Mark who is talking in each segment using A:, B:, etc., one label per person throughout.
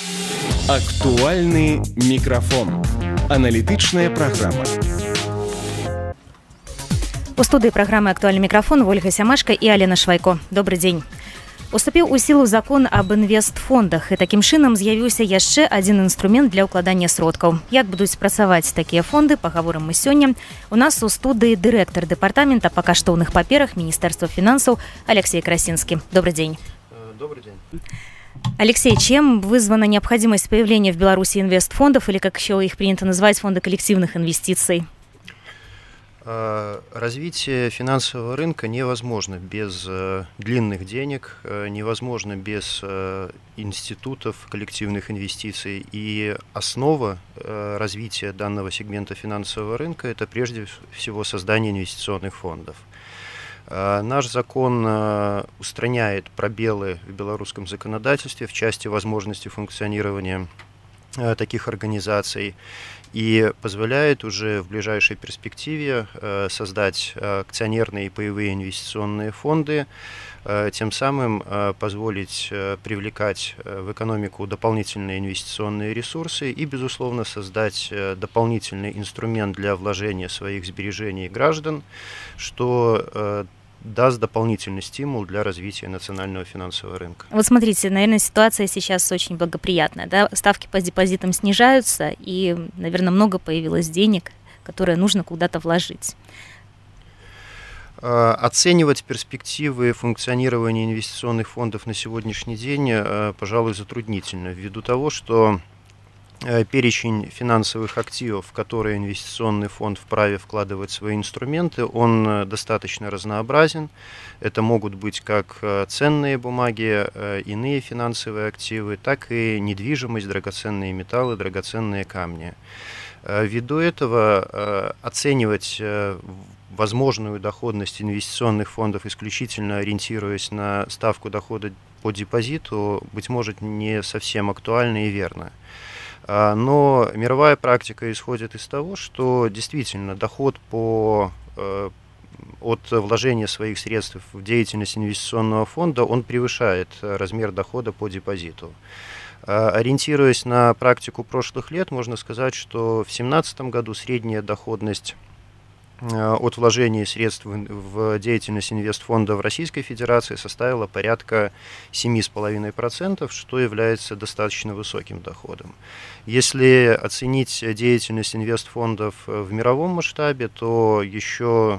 A: Актуальный микрофон. Аналітичная праграма.
B: У студыі праграмы «Актуальны микрофон» Ольга Сямашка и Алена Швайко. Добрый день. Уступіў у сілу закон аб інвестфондах, і такім чынам з'явіўся яшчэ адзін інструмент для ўкладання сродкаў. Як будуць працаваць такія фонды, пагаворым мы сёння. У нас у студыі дырэктар дэпартамента па каштоўных паперах Министерства финансов Алексей Красинский. Добрый день.
C: Добрый день.
B: Алексей, чем вызвана необходимость появления в Беларуси инвестфондов, или, как еще их принято называть, фонды коллективных инвестиций?
C: Развитие финансового рынка невозможно без длинных денег, невозможно без институтов коллективных инвестиций. И основа развития данного сегмента финансового рынка – это прежде всего создание инвестиционных фондов. Наш закон устраняет пробелы в белорусском законодательстве в части возможности функционирования таких организаций и позволяет уже в ближайшей перспективе создать акционерные и паевые инвестиционные фонды, тем самым позволить привлекать в экономику дополнительные инвестиционные ресурсы и, безусловно, создать дополнительный инструмент для вложения своих сбережений граждан, что даст дополнительный стимул для развития национального финансового рынка.
B: Вот смотрите, наверное, ситуация сейчас очень благоприятная, да? Ставки по депозитам снижаются, и, наверное, много появилось денег, которые нужно куда-то вложить.
C: Оценивать перспективы функционирования инвестиционных фондов на сегодняшний день, пожалуй, затруднительно, ввиду того, что перечень финансовых активов, в которые инвестиционный фонд вправе вкладывать свои инструменты, он достаточно разнообразен. Это могут быть как ценные бумаги, иные финансовые активы, так и недвижимость, драгоценные металлы, драгоценные камни. Ввиду этого оценивать возможную доходность инвестиционных фондов, исключительно ориентируясь на ставку дохода по депозиту, быть может, не совсем актуально и верно. Но мировая практика исходит из того, что действительно доход от вложения своих средств в деятельность инвестиционного фонда, он превышает размер дохода по депозиту. Ориентируясь на практику прошлых лет, можно сказать, что в 2017 году средняя доходность от вложения средств в деятельность инвестфонда в Российской Федерации составила порядка 7,5%, что является достаточно высоким доходом. Если оценить деятельность инвестфондов в мировом масштабе, то еще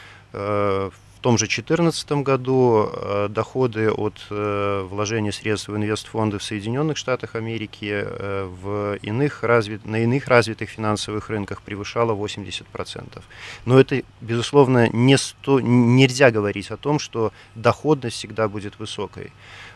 C: в том же 2014 году доходы от вложения средств в инвестфонды в Соединенных Штатах Америки на иных развитых финансовых рынках превышало 80%. Но это, безусловно, нельзя говорить о том, что доходность всегда будет высокой.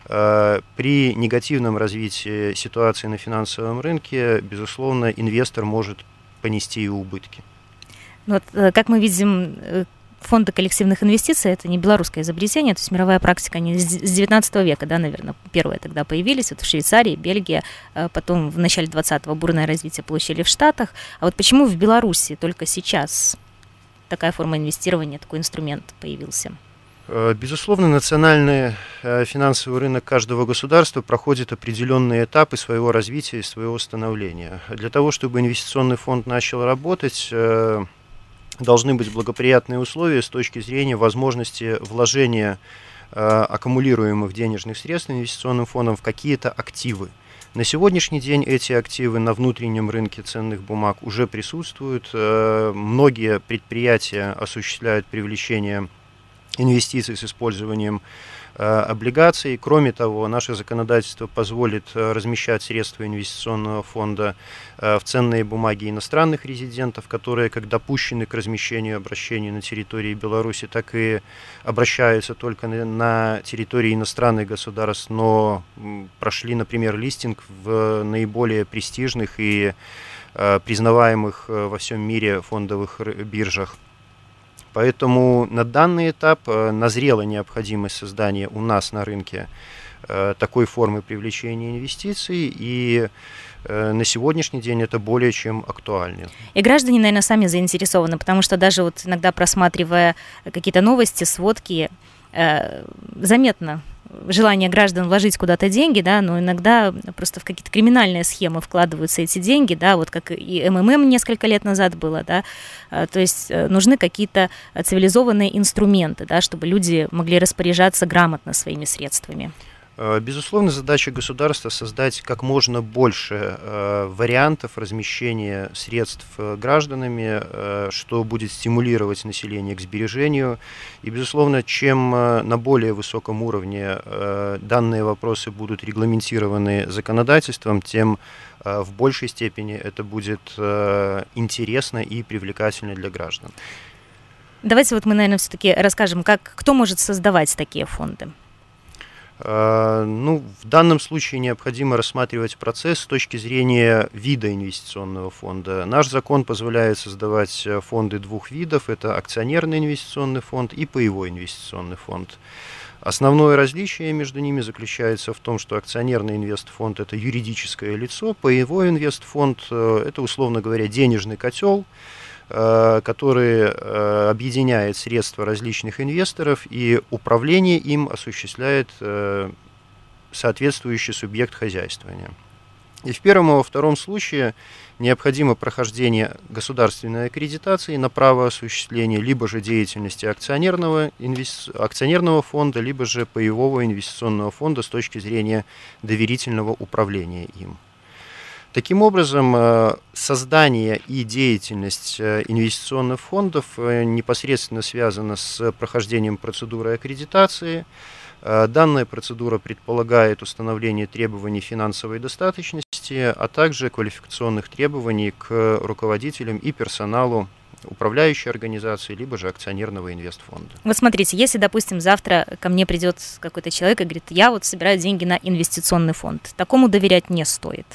C: При негативном развитии ситуации на финансовом рынке, безусловно, инвестор может понести и убытки.
B: Вот, как мы видим, фонды коллективных инвестиций – это не белорусское изобретение, то есть мировая практика, они с 19 века, да, наверное, первые тогда появились, вот в Швейцарии, Бельгии, потом в начале 20-го бурное развитие получили в Штатах. А вот почему в Беларуси только сейчас такая форма инвестирования, такой инструмент появился?
C: Безусловно, национальный финансовый рынок каждого государства проходит определенные этапы своего развития и своего становления. Для того, чтобы инвестиционный фонд начал работать, должны быть благоприятные условия с точки зрения возможности вложения аккумулируемых денежных средств инвестиционным фондом в какие-то активы. На сегодняшний день эти активы на внутреннем рынке ценных бумаг уже присутствуют. Многие предприятия осуществляют привлечение инвестиций с использованием облигаций. Кроме того, наше законодательство позволит размещать средства инвестиционного фонда в ценные бумаги иностранных резидентов, которые, как допущены к размещению обращений на территории Беларуси, так и обращаются только на территории иностранных государств, но прошли, например, листинг в наиболее престижных и признаваемых во всем мире фондовых биржах. Поэтому на данный этап назрела необходимость создания у нас на рынке такой формы привлечения инвестиций, и на сегодняшний день это более чем актуально.
B: И граждане, наверное, сами заинтересованы, потому что даже вот иногда просматривая какие-то новости, сводки, заметно желание граждан вложить куда-то деньги, да, но иногда просто в какие-то криминальные схемы вкладываются эти деньги, да, вот как и МММ несколько лет назад было, да, то есть нужны какие-то цивилизованные инструменты, да, чтобы люди могли распоряжаться грамотно своими средствами.
C: Безусловно, задача государства создать как можно больше вариантов размещения средств гражданами, что будет стимулировать население к сбережению. И, безусловно, чем на более высоком уровне данные вопросы будут регламентированы законодательством, тем в большей степени это будет интересно и привлекательно для граждан.
B: Давайте вот мы, наверное, все-таки расскажем, кто может создавать такие фонды.
C: Ну, в данном случае необходимо рассматривать процесс с точки зрения вида инвестиционного фонда. Наш закон позволяет создавать фонды двух видов. Это акционерный инвестиционный фонд и паевой инвестиционный фонд. Основное различие между ними заключается в том, что акционерный инвестфонд – это юридическое лицо, паевой инвестфонд – это, условно говоря, денежный котел, который объединяет средства различных инвесторов, и управление им осуществляет соответствующий субъект хозяйствования. И в первом и во втором случае необходимо прохождение государственной аккредитации на право осуществления либо же деятельности акционерного фонда, либо же паевого инвестиционного фонда с точки зрения доверительного управления им. Таким образом, создание и деятельность инвестиционных фондов непосредственно связана с прохождением процедуры аккредитации. Данная процедура предполагает установление требований финансовой достаточности, а также квалификационных требований к руководителям и персоналу управляющей организации, либо же акционерного инвестфонда.
B: Вот смотрите, если, допустим, завтра ко мне придет какой-то человек и говорит, я вот собираю деньги на инвестиционный фонд, такому доверять не стоит.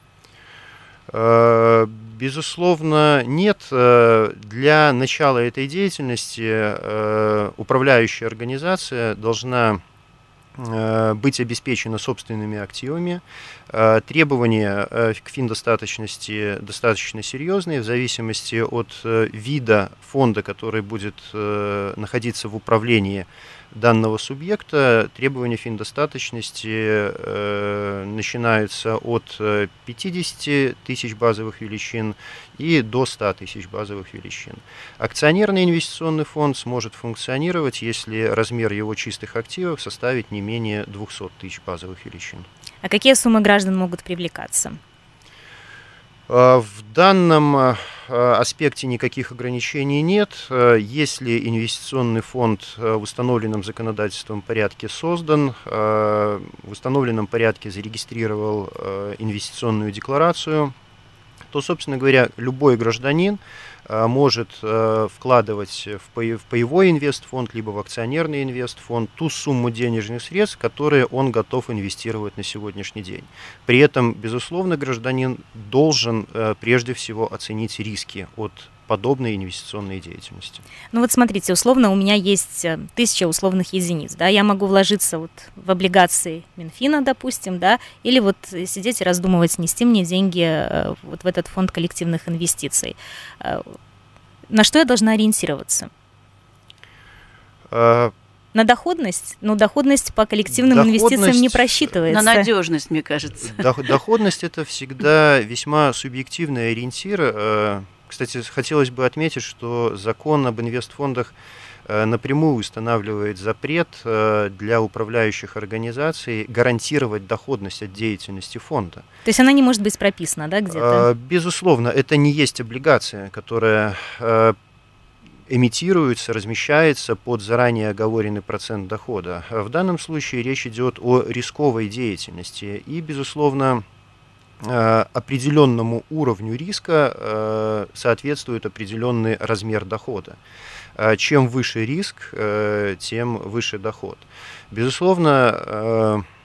C: Безусловно, нет. Для начала этой деятельности управляющая организация должна быть обеспечена собственными активами. Требования к финдостаточности достаточно серьезные, в зависимости от вида фонда, который будет находиться в управлении данного субъекта. Требования финдостаточности начинаются от 50 тысяч базовых величин и до 100 тысяч базовых величин. Акционерный инвестиционный фонд сможет функционировать, если размер его чистых активов составит не менее 200 тысяч базовых величин.
B: А какие суммы граждан могут привлекаться?
C: В данном аспекте никаких ограничений нет. Если инвестиционный фонд в установленном законодательством порядке создан, в установленном порядке зарегистрировал инвестиционную декларацию, то, собственно говоря, любой гражданин может вкладывать в паевой инвестфонд, либо в акционерный инвестфонд ту сумму денежных средств, которые он готов инвестировать на сегодняшний день. При этом, безусловно, гражданин должен прежде всего оценить риски от подобной инвестиционной деятельности.
B: Ну вот смотрите, условно у меня есть 1000 условных единиц, да, я могу вложиться вот в облигации Минфина, допустим, да, или вот сидеть и раздумывать, нести мне деньги вот в этот фонд коллективных инвестиций. На что я должна ориентироваться? На доходность? Ну, доходность по коллективным инвестициям не просчитывается.
D: На надежность, мне кажется.
C: Доходность – это всегда весьма субъективный ориентир. Кстати, хотелось бы отметить, что закон об инвестфондах напрямую устанавливает запрет для управляющих организаций гарантировать доходность от деятельности фонда.
B: То есть она не может быть прописана, да, где-то?
C: Безусловно, это не есть облигация, которая эмитируется, размещается под заранее оговоренный процент дохода. В данном случае речь идет о рисковой деятельности и, безусловно, определенному уровню риска соответствует определенный размер дохода. Чем выше риск, тем выше доход. Безусловно,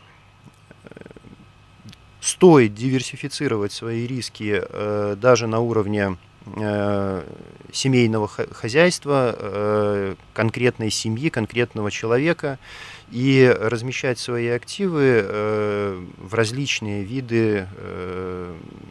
C: стоит диверсифицировать свои риски даже на уровне семейного хозяйства, конкретной семьи, конкретного человека, и размещать свои активы в различные виды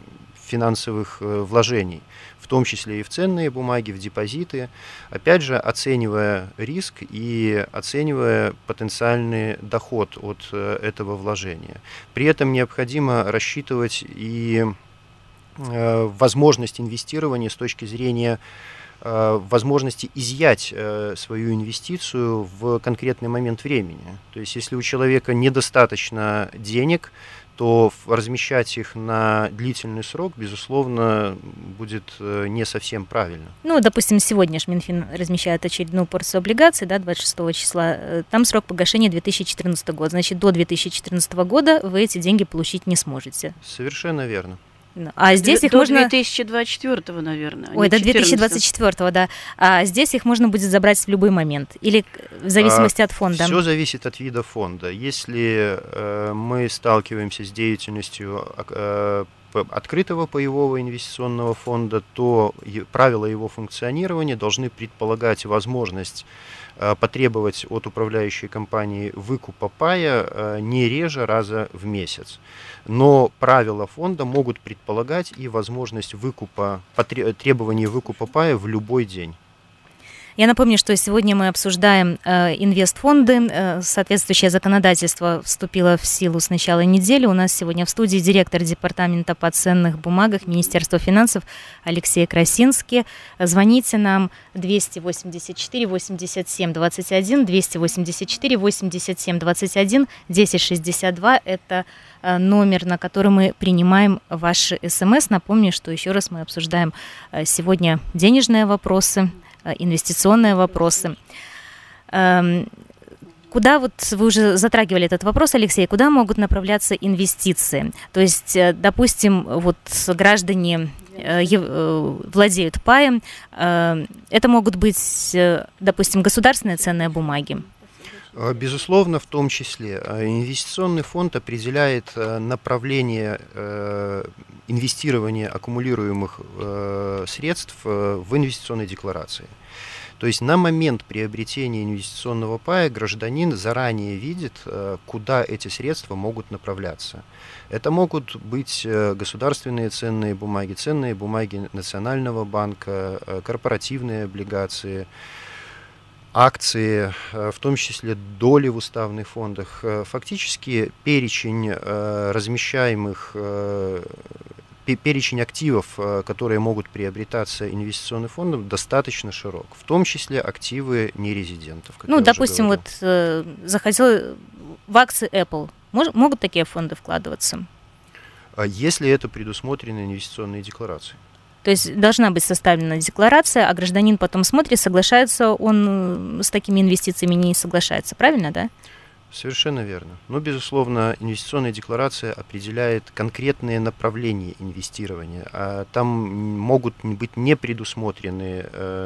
C: финансовых вложений, в том числе и в ценные бумаги, в депозиты, опять же, оценивая риск и оценивая потенциальный доход от этого вложения. При этом необходимо рассчитывать и возможность инвестирования с точки зрения возможности изъять свою инвестицию в конкретный момент времени. То есть, если у человека недостаточно денег, то размещать их на длительный срок, безусловно, будет не совсем правильно.
B: Ну, допустим, сегодня Минфин размещает очередную порцию облигаций, да, 26 числа. Там срок погашения 2014 год. Значит, до 2014 года вы эти деньги получить не сможете.
C: Совершенно верно.
B: А здесь их
D: до
B: можно...
D: 2024, наверное.
B: Ой, до 2024, да. А здесь их можно будет забрать в любой момент? Или в зависимости от фонда?
C: Все зависит от вида фонда. Если мы сталкиваемся с деятельностью открытого паевого инвестиционного фонда, то правила его функционирования должны предполагать возможность потребовать от управляющей компании выкупа пая не реже раза в месяц. Но правила фонда могут предполагать и возможность требования выкупа пая в любой день.
B: Я напомню, что сегодня мы обсуждаем инвестфонды. Соответствующее законодательство вступило в силу с начала недели. У нас сегодня в студии директор департамента по ценных бумагах Министерства финансов Алексей Красинский. Звоните нам 284 87 21, 284 87 21, 1062. Это номер, на который мы принимаем ваши СМС. Напомню, что еще раз мы обсуждаем сегодня денежные вопросы, инвестиционные вопросы. Куда, вот вы уже затрагивали этот вопрос, Алексей, куда могут направляться инвестиции? То есть, допустим, вот граждане владеют паем, это могут быть, допустим, государственные ценные бумаги.
C: Безусловно, в том числе. Инвестиционный фонд определяет направление инвестирования аккумулируемых средств в инвестиционной декларации. То есть на момент приобретения инвестиционного пая гражданин заранее видит, куда эти средства могут направляться. Это могут быть государственные ценные бумаги Национального банка, корпоративные облигации, акции, в том числе доли в уставных фондах. Фактически перечень размещаемых, перечень активов, которые могут приобретаться инвестиционным фондом, достаточно широк, в том числе активы нерезидентов.
B: Ну, допустим, вот захотел в акции Apple. Могут такие фонды вкладываться?
C: Если это предусмотрено инвестиционной декларацией.
B: То есть должна быть составлена декларация, а гражданин потом смотрит, соглашается он с такими инвестициями, не соглашается. Правильно, да?
C: Совершенно верно. Но, безусловно, инвестиционная декларация определяет конкретные направления инвестирования. А там могут быть не предусмотрены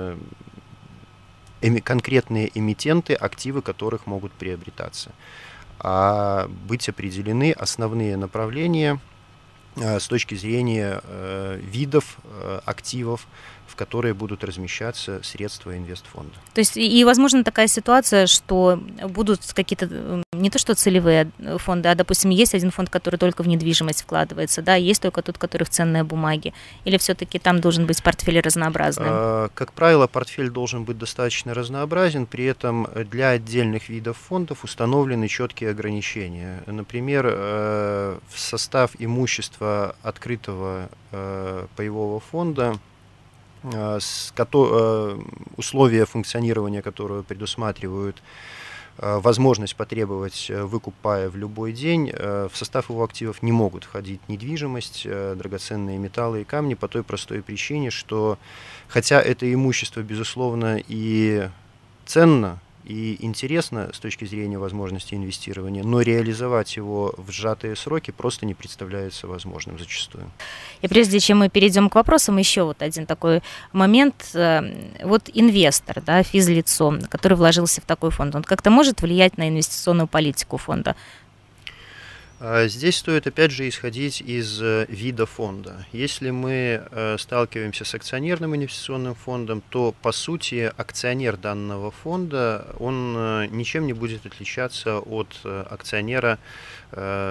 C: конкретные эмитенты, активы которых могут приобретаться. А быть определены основные направления с точки зрения видов активов, в которые будут размещаться средства инвестфонда.
B: То есть и возможно такая ситуация, что будут какие-то не то что целевые фонды, а, допустим, есть один фонд, который только в недвижимость вкладывается, да, есть только тот, который в ценные бумаги, или все-таки там должен быть портфель разнообразный?
C: Как правило, портфель должен быть достаточно разнообразен, при этом для отдельных видов фондов установлены четкие ограничения. Например, в состав имущества открытого паевого фонда условия функционирования которого предусматривают возможность потребовать выкуп пая в любой день, в состав его активов не могут входить недвижимость, драгоценные металлы и камни по той простой причине, что хотя это имущество, безусловно, и ценно, и интересно с точки зрения возможности инвестирования, но реализовать его в сжатые сроки просто не представляется возможным зачастую.
B: И прежде чем мы перейдем к вопросам, еще вот один такой момент. Вот инвестор, да, физлицо, который вложился в такой фонд, он как-то может влиять на инвестиционную политику фонда?
C: Здесь стоит опять же исходить из вида фонда. Если мы сталкиваемся с акционерным инвестиционным фондом, то по сути акционер данного фонда, он ничем не будет отличаться от акционера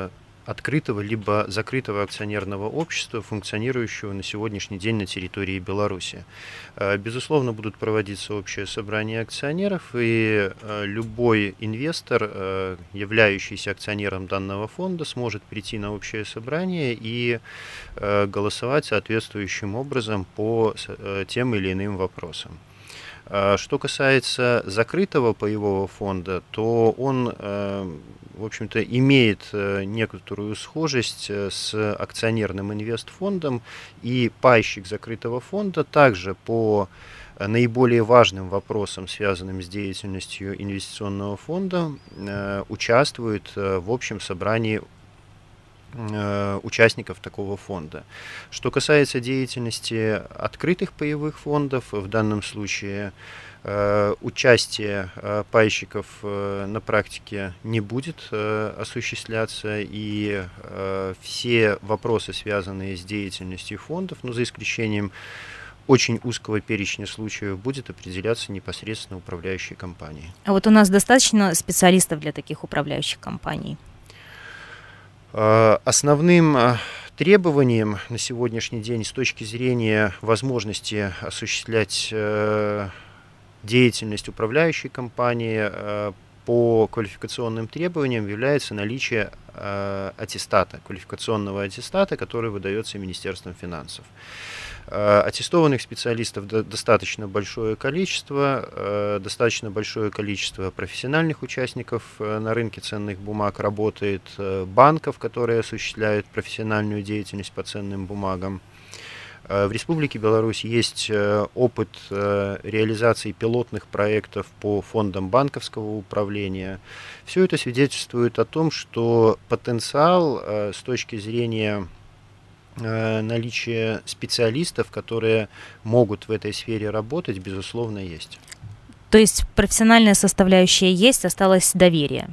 C: открытого либо закрытого акционерного общества, функционирующего на сегодняшний день на территории Беларуси. Безусловно, будут проводиться общие собрания акционеров, и любой инвестор, являющийся акционером данного фонда, сможет прийти на общее собрание и голосовать соответствующим образом по тем или иным вопросам. Что касается закрытого паевого фонда, то он, в общем-то, имеет некоторую схожесть с акционерным инвестфондом, и пайщик закрытого фонда также по наиболее важным вопросам, связанным с деятельностью инвестиционного фонда, участвует в общем собрании участников такого фонда. Что касается деятельности открытых паевых фондов, в данном случае участие пайщиков на практике не будет осуществляться, и все вопросы, связанные с деятельностью фондов, за исключением очень узкого перечня случаев, будет определяться непосредственно управляющей компанией.
B: А вот у нас достаточно специалистов для таких управляющих компаний?
C: Основным требованием на сегодняшний день с точки зрения возможности осуществлять деятельность управляющей компании по квалификационным требованиям является наличие аттестата, квалификационного аттестата, который выдается Министерством финансов. Аттестованных специалистов достаточно большое количество профессиональных участников на рынке ценных бумаг работает, банков, которые осуществляют профессиональную деятельность по ценным бумагам. В Республике Беларусь есть опыт реализации пилотных проектов по фондам банковского управления. Все это свидетельствует о том, что потенциал с точки зрения наличие специалистов, которые могут в этой сфере работать, безусловно, есть.
B: То есть профессиональная составляющая есть, осталось доверие?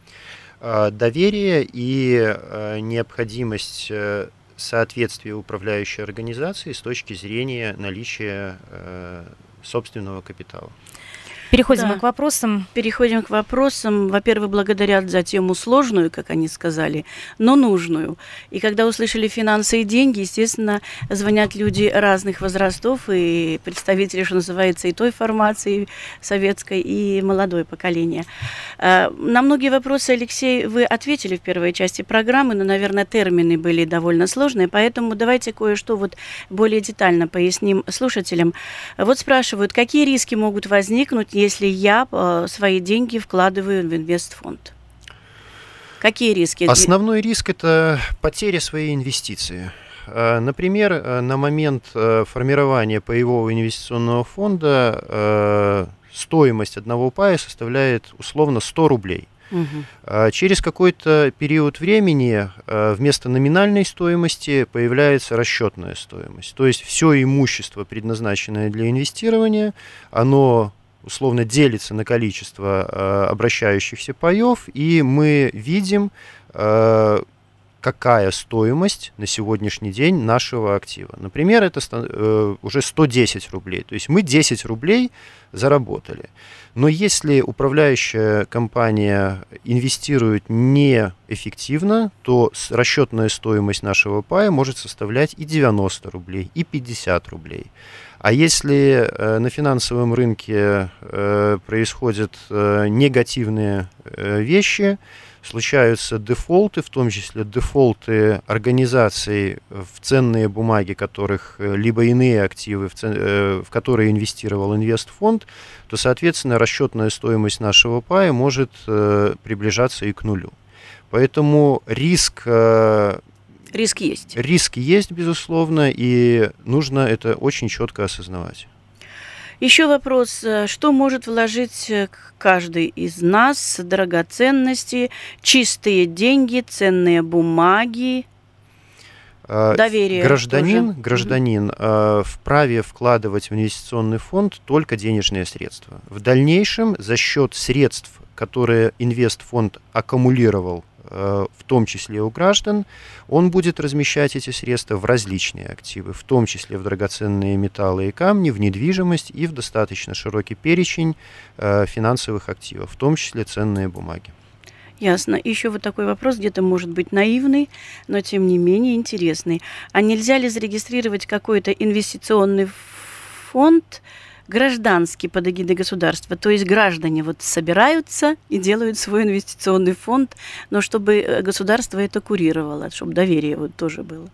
C: Доверие и необходимость соответствия управляющей организации с точки зрения наличия собственного капитала.
B: Переходим к вопросам.
D: Переходим к вопросам. Во-первых, благодарят за тему сложную, как они сказали, но нужную. И когда услышали финансы и деньги, естественно, звонят люди разных возрастов и представители, что называется, и той формации советской, и молодое поколение. На многие вопросы, Алексей, вы ответили в первой части программы, но, наверное, термины были довольно сложные, поэтому давайте кое-что более детально поясним слушателям. Вот спрашивают, какие риски могут возникнуть, если я свои деньги вкладываю в инвестфонд? Какие риски?
C: Основной риск – это потеря своей инвестиции. Например, на момент формирования паевого инвестиционного фонда стоимость одного пая составляет условно 100 рублей. Угу. Через какой-то период времени вместо номинальной стоимости появляется расчетная стоимость. То есть все имущество, предназначенное для инвестирования, оно условно делится на количество обращающихся паев, и мы видим, какая стоимость на сегодняшний день нашего актива. Например, это уже 110 рублей. То есть мы 10 рублей заработали. Но если управляющая компания инвестирует неэффективно, то расчетная стоимость нашего пая может составлять и 90 рублей, и 50 рублей. А если на финансовом рынке происходят негативные вещи, случаются дефолты, в том числе дефолты организаций, в ценные бумаги которых, либо иные активы, в которые инвестировал инвестфонд, то, соответственно, расчетная стоимость нашего пая может приближаться и к нулю. Поэтому риск есть. Риск есть, безусловно, и нужно это очень четко осознавать.
D: Еще вопрос, что может вложить каждый из нас? Драгоценности, чистые деньги, ценные бумаги, доверие.
C: Гражданин вправе вкладывать в инвестиционный фонд только денежные средства. В дальнейшем за счет средств, которые инвестфонд аккумулировал, в том числе у граждан, он будет размещать эти средства в различные активы, в том числе в драгоценные металлы и камни, в недвижимость и в достаточно широкий перечень финансовых активов, в том числе ценные бумаги.
D: Ясно. Еще вот такой вопрос, где-то может быть наивный, но тем не менее интересный. А нельзя ли зарегистрировать какой-то инвестиционный фонд гражданский под эгидой государства? То есть граждане вот собираются и делают свой инвестиционный фонд, но чтобы государство это курировало, чтобы доверие вот тоже было.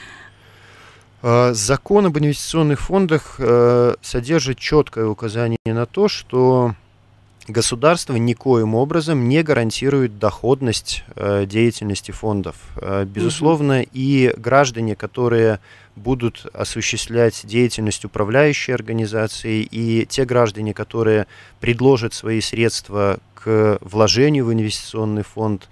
C: Закон об инвестиционных фондах содержит четкое указание на то, что государство никоим образом не гарантирует доходность деятельности фондов. Безусловно, и граждане, которые будут осуществлять деятельность управляющей организации, и те граждане, которые предложат свои средства к вложению в инвестиционный фонд,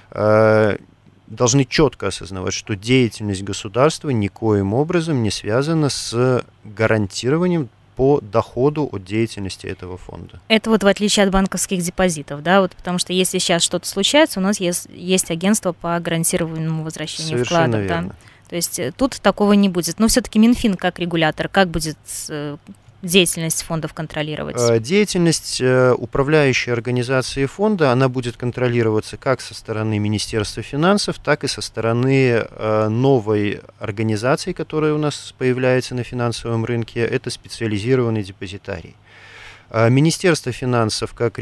C: должны четко осознавать, что деятельность государства никоим образом не связана с гарантированием по доходу от деятельности этого фонда.
B: Это вот в отличие от банковских депозитов, да, вот потому что если сейчас что-то случается, у нас есть агентство по гарантированному возвращению
C: Совершенно
B: вкладов.
C: верно.
B: Да? То есть тут такого не будет. Но все-таки Минфин как регулятор, как будет деятельность фондов контролировать?
C: Деятельность управляющей организации фонда, она будет контролироваться как со стороны Министерства финансов, так и со стороны новой организации, которая у нас появляется на финансовом рынке, это специализированный депозитарий. Министерство финансов как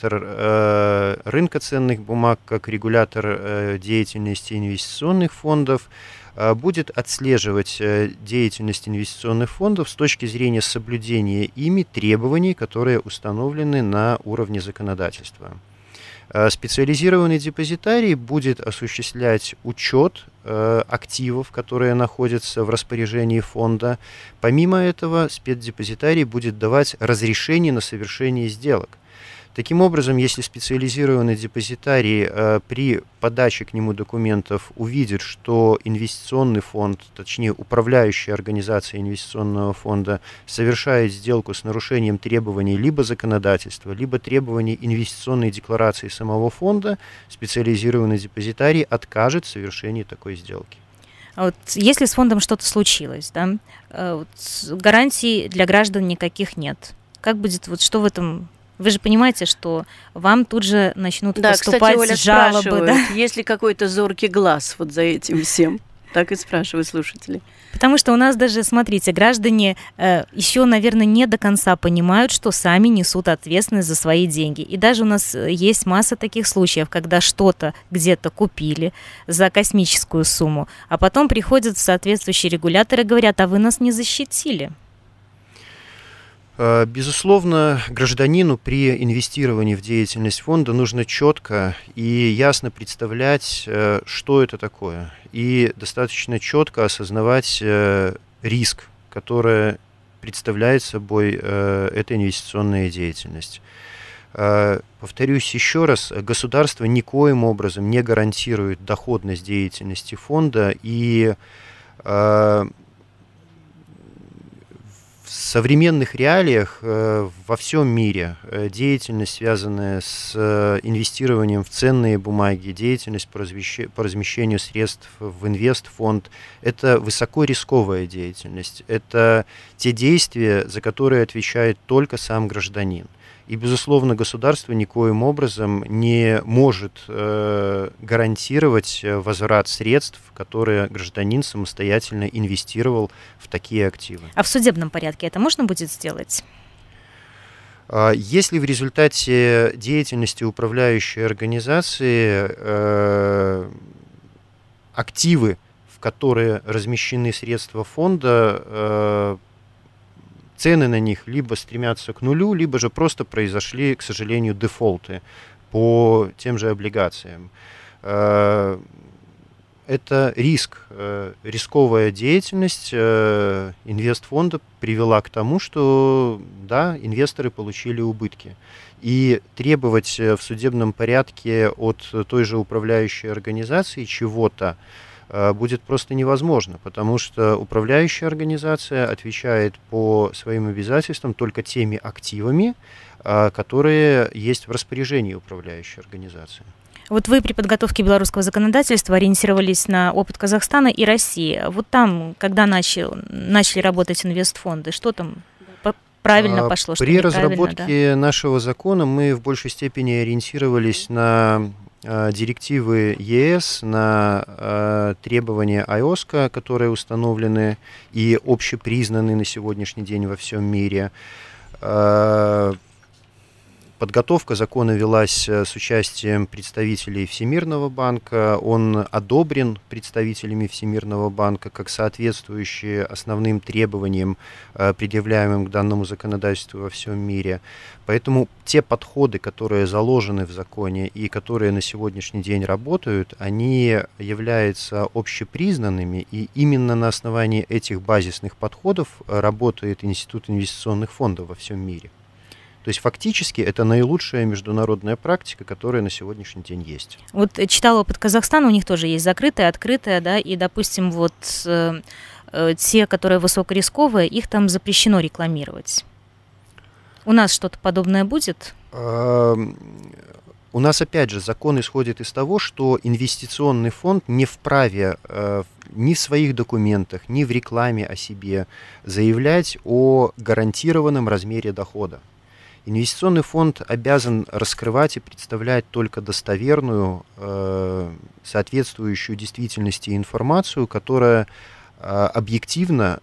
C: регулятор рынка ценных бумаг, как регулятор деятельности инвестиционных фондов будет отслеживать деятельность инвестиционных фондов с точки зрения соблюдения ими требований, которые установлены на уровне законодательства. Специализированный депозитарий будет осуществлять учет активов, которые находятся в распоряжении фонда. Помимо этого, спецдепозитарий будет давать разрешение на совершение сделок. Таким образом, если специализированный депозитарий при подаче к нему документов увидит, что инвестиционный фонд, точнее управляющая организация инвестиционного фонда совершает сделку с нарушением требований либо законодательства, либо требований инвестиционной декларации самого фонда, специализированный депозитарий откажет в совершении такой сделки.
B: А вот если с фондом что-то случилось, да, вот гарантий для граждан никаких нет. Как будет, вот что в этом... Вы же понимаете, что вам тут же начнут поступать
D: кстати, Оля
B: жалобы. Да?
D: Есть ли какой-то зоркий глаз вот за этим всем? Так и спрашивают слушатели.
B: Потому что у нас даже, смотрите, граждане еще, наверное, не до конца понимают, что сами несут ответственность за свои деньги. И даже у нас есть масса таких случаев, когда что-то где-то купили за космическую сумму, а потом приходят соответствующие регуляторы и говорят, а вы нас не защитили.
C: Безусловно, гражданину при инвестировании в деятельность фонда нужно четко и ясно представлять, что это такое, и достаточно четко осознавать риск, который представляет собой эта инвестиционная деятельность. Повторюсь еще раз, государство никоим образом не гарантирует доходность деятельности фонда, и в современных реалиях во всем мире деятельность, связанная с инвестированием в ценные бумаги, деятельность по размещению средств в инвестфонд, это высокорисковая деятельность. Это те действия, за которые отвечает только сам гражданин. И, безусловно, государство никоим образом не может гарантировать возврат средств, которые гражданин самостоятельно инвестировал в такие активы.
B: А в судебном порядке это можно будет сделать?
C: Если в результате деятельности управляющей организации активы, в которые размещены средства фонда, цены на них либо стремятся к нулю, либо же просто произошли, к сожалению, дефолты по тем же облигациям. Это риск. Рисковая деятельность инвестфонда привела к тому, что, да, инвесторы получили убытки. И требовать в судебном порядке от той же управляющей организации чего-то будет просто невозможно, потому что управляющая организация отвечает по своим обязательствам только теми активами, которые есть в распоряжении управляющей организации.
B: Вот вы при подготовке белорусского законодательства ориентировались на опыт Казахстана и России. Вот там, когда начали работать инвестфонды, что там правильно пошло, что
C: При
B: неправильно?
C: разработке нашего закона мы в большей степени ориентировались на директивы ЕС, на требования IOSCO, которые установлены и общепризнаны на сегодняшний день во всем мире. Подготовка закона велась с участием представителей Всемирного банка. Он одобрен представителями Всемирного банка как соответствующий основным требованиям, предъявляемым к данному законодательству во всем мире. Поэтому те подходы, которые заложены в законе и которые на сегодняшний день работают, они являются общепризнанными, и именно на основании этих базисных подходов работает Институт инвестиционных фондов во всем мире. То есть фактически это наилучшая международная практика, которая на сегодняшний день есть.
B: Вот читала опыт Казахстана, у них тоже есть закрытая, открытая, да, и, допустим, вот те, которые высокорисковые, их там запрещено рекламировать. У нас что-то подобное будет?
C: У нас, опять же, закон исходит из того, что инвестиционный фонд не вправе ни в своих документах, ни в рекламе о себе заявлять о гарантированном размере дохода. Инвестиционный фонд обязан раскрывать и представлять только достоверную, соответствующую действительности информацию, которая объективно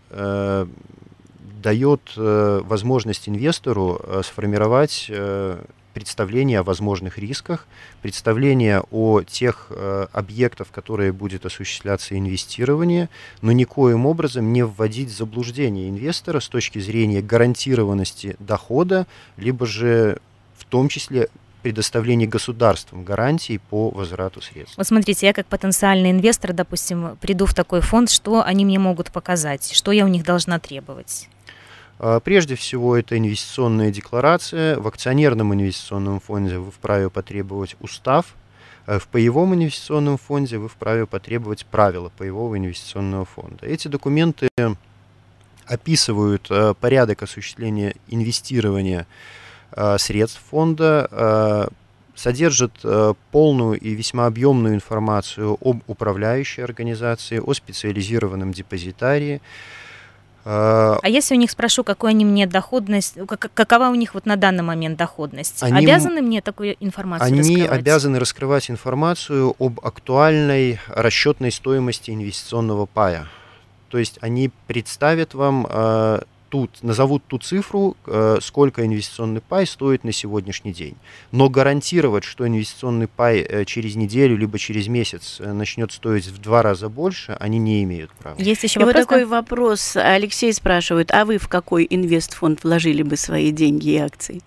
C: дает возможность инвестору сформировать представление о возможных рисках, представление о тех объектах, в которые будет осуществляться инвестирование, но никоим образом не вводить в заблуждение инвестора с точки зрения гарантированности дохода, либо же в том числе предоставление государством гарантий по возврату средств.
B: Вот смотрите, я как потенциальный инвестор, допустим, приду в такой фонд, что они мне могут показать, что я у них должна требовать?
C: Прежде всего, это инвестиционная декларация. В акционерном инвестиционном фонде вы вправе потребовать устав. В паевом инвестиционном фонде вы вправе потребовать правила паевого инвестиционного фонда. Эти документы описывают порядок осуществления инвестирования средств фонда, содержат полную и весьма объемную информацию об управляющей организации, о специализированном депозитарии.
B: А если у них спрошу, какой они мне доходность, какова у них вот на данный момент доходность, обязаны мне такую информацию раскрывать?
C: Они обязаны раскрывать информацию об актуальной расчетной стоимости инвестиционного пая. То есть они представят вам, назовут ту цифру, сколько инвестиционный пай стоит на сегодняшний день. Но гарантировать, что инвестиционный пай через неделю либо через месяц начнет стоить в 2 раза больше, они не имеют права.
D: Есть еще вопрос, вот такой вопрос. Алексей спрашивает, а вы в какой инвестфонд вложили бы свои деньги и акции?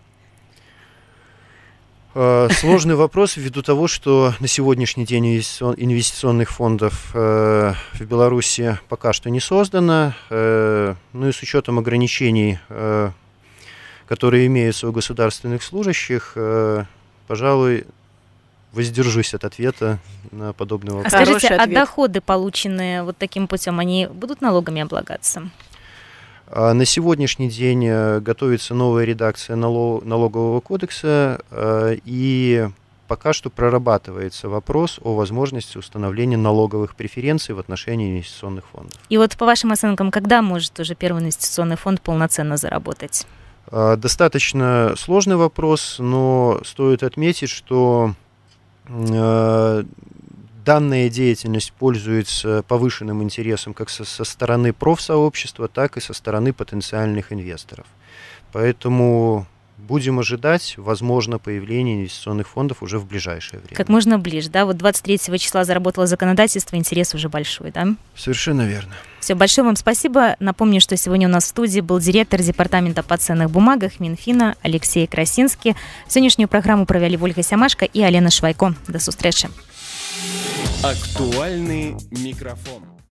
C: Сложный вопрос ввиду того, что на сегодняшний день инвестиционных фондов в Беларуси пока что не создано. Ну и с учетом ограничений, которые имеются у государственных служащих, пожалуй, воздержусь от ответа на подобный вопрос.
B: А скажите, а доходы, полученные вот таким путем, они будут налогами облагаться?
C: На сегодняшний день готовится новая редакция налогового кодекса, и пока что прорабатывается вопрос о возможности установления налоговых преференций в отношении инвестиционных фондов.
B: И вот по вашим оценкам, когда может уже первый инвестиционный фонд полноценно заработать?
C: Достаточно сложный вопрос, но стоит отметить, что данная деятельность пользуется повышенным интересом как со стороны профсообщества, так и со стороны потенциальных инвесторов. Поэтому будем ожидать, возможно, появления инвестиционных фондов уже в ближайшее время.
B: Как можно ближе, да? Вот 23 числа заработало законодательство, интерес уже большой, да?
C: Совершенно верно.
B: Все, большое вам спасибо. Напомню, что сегодня у нас в студии был директор департамента по ценных бумагах Минфина Алексей Красинский. Сегодняшнюю программу провели Ольга Сямашко и Алена Швайко. До встречи.
A: Актуальный микрофон.